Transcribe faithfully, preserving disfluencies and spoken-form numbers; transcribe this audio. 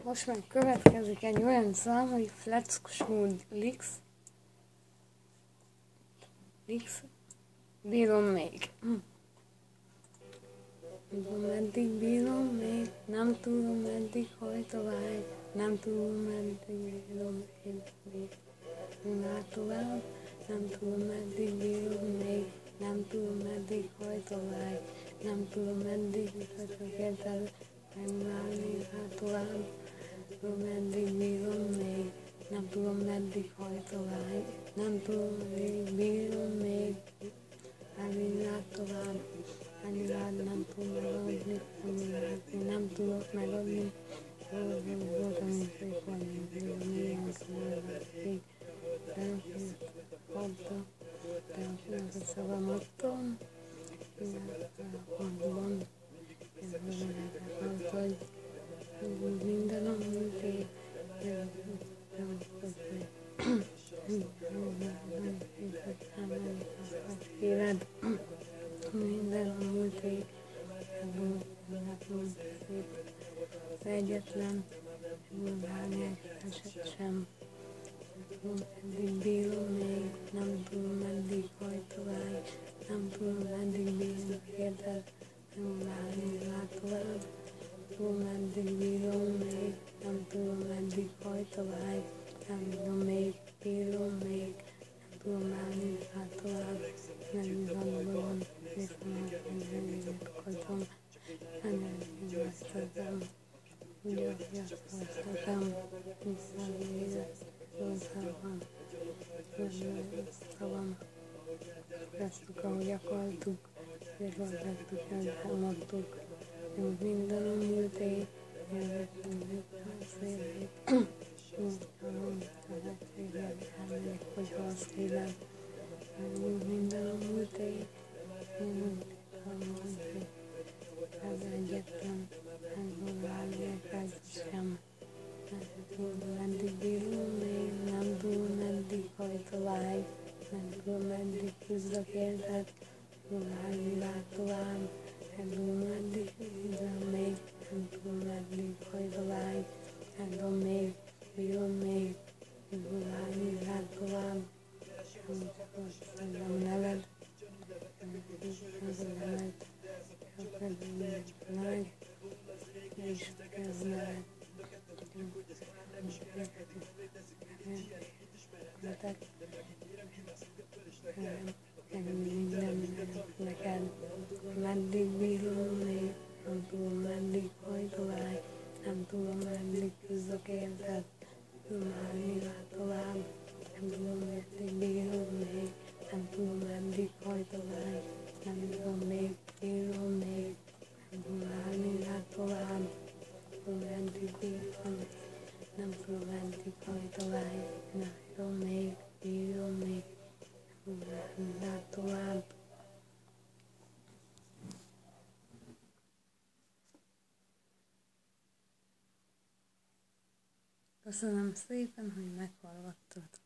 Most meg következik egy olyan szám, hogy Flex-Schmud Lix. Lix. Bírom még. Tudom, meddig bírom még, nem tudom, meddig hajt a vágy, nem tudom, meddig bírom még, már tovább, nem tudom, meddig bírom még, nem tudom, meddig hajt a vágy, nem tudom, meddig vagyok érted, megválni, hát tovább, tudom, meddig bírom még, nem tudom, meddig hajt a vágy, nem tudom, meddig bírom még, elvinnád tovább. Annyirád nem tudom megadni, annyirád nem tudok megadni, voltam is végvalni, milyen szövetség, kapta, de a szavam adtam, van, az, hogy minden a múlté, éred, minden a múlté, egyetlen, bármilyen eset sem, meddig bírom még, nem tudom, meddig hajt tovább, nem tudom, meddig bírom, érted, nem várni rá tovább, tudom, meddig bírom még, nem tudom, meddig hajt tovább, nem tudom, még bírom még, nem tudom várni rá tovább, nem gondolom, viszont ezért akarom, ennek vesztetem, ugye, hogy azt vesztetem, visszavér, józában, szavam, vesztük, ahogy akartuk, végigvettük, elmondtuk, hogy minden a múlté, elvettünk a szélét, elmegyek, hogyha azt hívem, minden a múlté, a múlté, ez egyetlen, elvonálják ez sem, meddig bírom még, nem tudom, meddig hajt a vágy, nem tudom, meddig küzdök érted, várni rá tovább, nem tudom, meddig bírom még, nem tudom, meddig hajt a vágy, nem tudom, még bírom még, nem tudom, várni rá tovább, nem neved, nem neved, neved, és ez neved. Neked meddig bírom még, nem tudom, meddig hajt a vágy, nem tudom, meddig küzdök érted, tudom állni rá tovább, nem tudom, meddig bírom még, nem tudom, meddig hajt a vágy, nem tudom, még bírom még, nem tudom állni rá tovább, tudom, meddig bírom, nem tudom, meddig hajt a vágy, nem tudom, még bírom még, nem tudom állni rá tovább. Köszönöm szépen, hogy meghallgattad.